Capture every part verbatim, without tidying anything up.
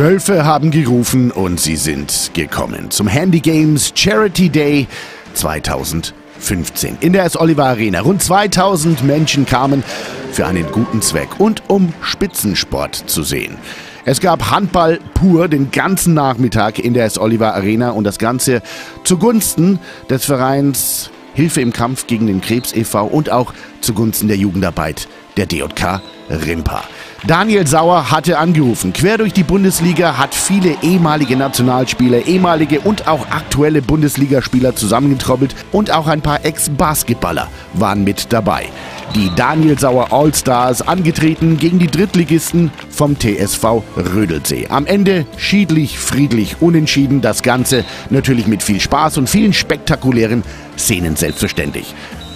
Wölfe haben gerufen und sie sind gekommen zum Handy Games Charity Day zweitausendfünfzehn in der S. Oliver Arena. Rund zweitausend Menschen kamen für einen guten Zweck und um Spitzensport zu sehen. Es gab Handball pur den ganzen Nachmittag in der S. Oliver Arena und das Ganze zugunsten des Vereins Hilfe im Kampf gegen den Krebs e V und auch zugunsten der Jugendarbeit der D J K Rimpa. Daniel Sauer hatte angerufen. Quer durch die Bundesliga hat viele ehemalige Nationalspieler, ehemalige und auch aktuelle Bundesligaspieler zusammengetrommelt und auch ein paar Ex-Basketballer waren mit dabei. Die Daniel Sauer All-Stars angetreten gegen die Drittligisten vom T S V Rödelsee. Am Ende schiedlich, friedlich, unentschieden. Das Ganze natürlich mit viel Spaß und vielen spektakulären Szenen selbstverständlich.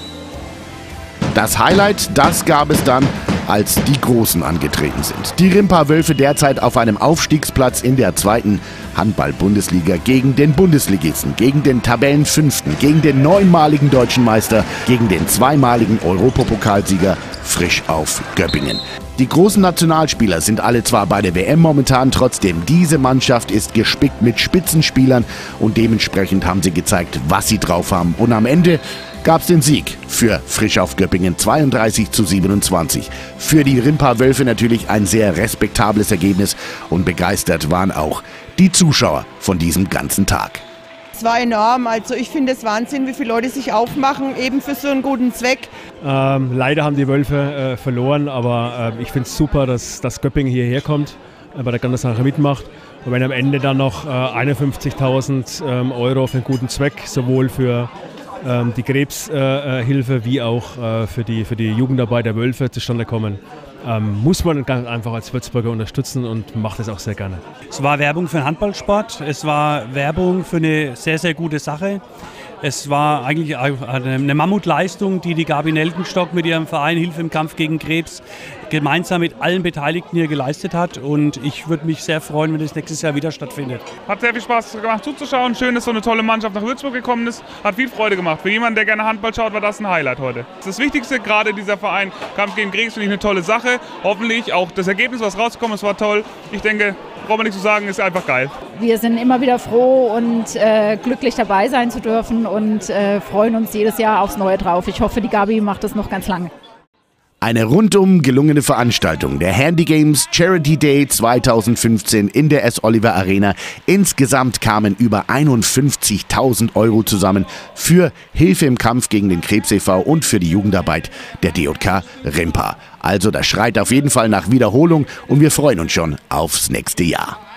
Das Highlight, das gab es dann, als die Großen angetreten sind. Die Rimpa Wölfe derzeit auf einem Aufstiegsplatz in der zweiten Handball-Bundesliga gegen den Bundesligisten, gegen den Tabellenfünften, gegen den neunmaligen Deutschen Meister, gegen den zweimaligen Europapokalsieger Frisch auf Göppingen. Die großen Nationalspieler sind alle zwar bei der W M momentan, trotzdem diese Mannschaft ist gespickt mit Spitzenspielern und dementsprechend haben sie gezeigt, was sie drauf haben. Und am Ende gab es den Sieg für Frisch auf Göppingen, zweiunddreißig zu siebenundzwanzig. Für die Rimpa Wölfe natürlich ein sehr respektables Ergebnis und begeistert waren auch die Zuschauer von diesem ganzen Tag. Es war enorm, also ich finde es Wahnsinn, wie viele Leute sich aufmachen, eben für so einen guten Zweck. Ähm, leider haben die Wölfe äh, verloren, aber äh, ich finde es super, dass, dass Göppingen hierher kommt, äh, bei der ganzen Sache mitmacht. Und wenn am Ende dann noch äh, einundfünfzigtausend ähm, Euro für einen guten Zweck, sowohl für ähm, die Krebshilfe äh, wie auch äh, für, die, für die Jugendarbeit der Wölfe zustande kommen, ähm, muss man ganz einfach als Würzburger unterstützen und macht es auch sehr gerne. Es war Werbung für den Handballsport, es war Werbung für eine sehr, sehr gute Sache. Es war eigentlich eine Mammutleistung, die die Gabi Nelkenstock mit ihrem Verein Hilfe im Kampf gegen Krebs gemeinsam mit allen Beteiligten hier geleistet hat. Und ich würde mich sehr freuen, wenn das nächstes Jahr wieder stattfindet. Hat sehr viel Spaß gemacht zuzuschauen. Schön, dass so eine tolle Mannschaft nach Würzburg gekommen ist. Hat viel Freude gemacht. Für jemanden, der gerne Handball schaut, war das ein Highlight heute. Das Wichtigste, gerade dieser Verein Kampf gegen Krebs, finde ich eine tolle Sache. Hoffentlich auch das Ergebnis, was rausgekommen ist, war toll. Ich denke, braucht man nicht zu sagen, ist einfach geil. Wir sind immer wieder froh und äh, glücklich dabei sein zu dürfen und äh, freuen uns jedes Jahr aufs Neue drauf. Ich hoffe, die Gabi macht das noch ganz lange. Eine rundum gelungene Veranstaltung, der Handy Games Charity Day zweitausendfünfzehn in der S. Oliver Arena. Insgesamt kamen über einundfünfzigtausend Euro zusammen für Hilfe im Kampf gegen den Krebs e V und für die Jugendarbeit der D J K Rimpa. Also das schreit auf jeden Fall nach Wiederholung und wir freuen uns schon aufs nächste Jahr.